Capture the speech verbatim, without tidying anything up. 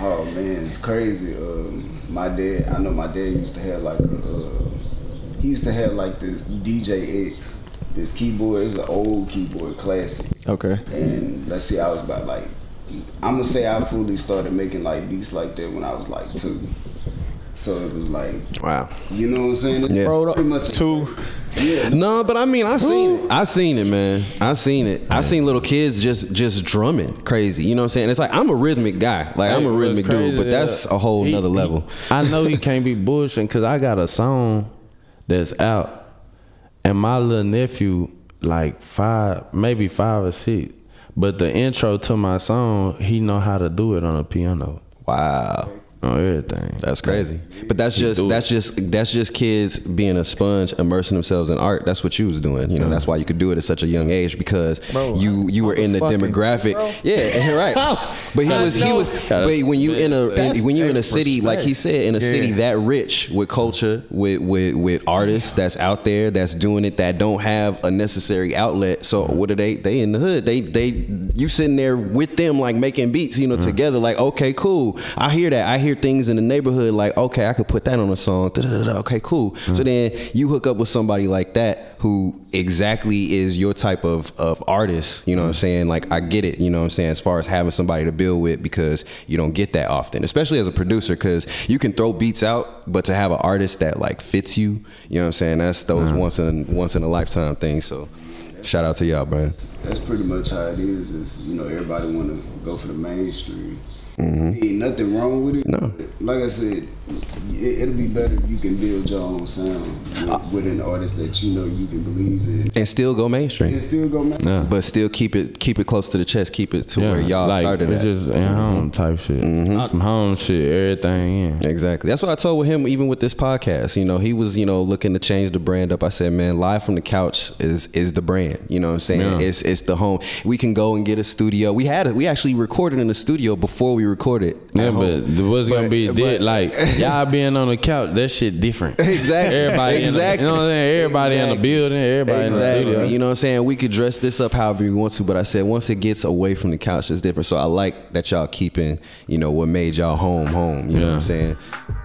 Oh man, it's crazy. Um, my dad, I know my dad used to have like a, uh, he used to have like this D J X, this keyboard. It's an old keyboard, classic. Okay. And let's see, I was about like, I'm gonna say I fully started making like beats like that when I was like two. So it was like, wow, you know what I'm saying? It's yeah. pretty much two. Yeah. No, but I mean, I seen it. I seen it, man. I seen it. I seen little kids just just drumming crazy. You know what I'm saying? It's like I'm a rhythmic guy. Like I'm a rhythmic crazy, dude, but that's a whole he, nother he, level. I know he can't be bullshitting because I got a song that's out, and my little nephew, like five, maybe five or six, but the intro to my song, he know how to do it on a piano. Wow. On everything. That's crazy. But that's just that's just that's just kids being a sponge, immersing themselves in art. That's what you was doing. You know, that's why you could do it at such a young age because bro, you you were in the demographic. Bro. Yeah, right. But he was he was but when you in a in, when you in a city, like he said, in a yeah. city that rich with culture, with with with artists that's out there that's doing it that don't have a necessary outlet. So what are they they in the hood? They they you sitting there with them like making beats, you know, mm. together, like, okay, cool. I hear that. I hear things in the neighborhood like, okay, I could put that on a song. Da, da, da, okay, cool. Mm. So then you hook up with somebody like that who exactly is your type of, of artist. You know mm. what I'm saying? Like, I get it, you know what I'm saying, as far as having somebody to build with because you don't get that often, especially as a producer because you can throw beats out, but to have an artist that like fits you, you know what I'm saying, that's those mm. once in once in a lifetime things. So shout out to y'all, bro. That's pretty much how it is. Is you know, everybody want to go for the mainstream. Mm-hmm. Ain't nothing wrong with it. No. Like I said, it, it'll be better if you can build your own sound with, with an artist that you know you can believe in, and still go mainstream. And still go mainstream, yeah. But still keep it keep it close to the chest. Keep it to yeah. where y'all like, started. It's at. just in home type shit. Mm-hmm. Some home shit, everything in. Exactly. That's what I told with him. Even with this podcast, you know, he was you know looking to change the brand up. I said, man, Live from the Couch is is the brand. You know what I'm saying? Yeah. It's it's the home. We can go and get a studio. We had it. We actually recorded in the studio before we recorded. Yeah, but what's gonna be but, like y'all being on the couch, that shit different. Exactly. Everybody, exactly. In the, you know what I'm saying? Everybody exactly. in the building, everybody exactly. in the studio. You know what I'm saying? We could dress this up however we want to, but I said once it gets away from the couch, it's different. So I like that y'all keeping, you know, what made y'all home home. You yeah. know what I'm saying?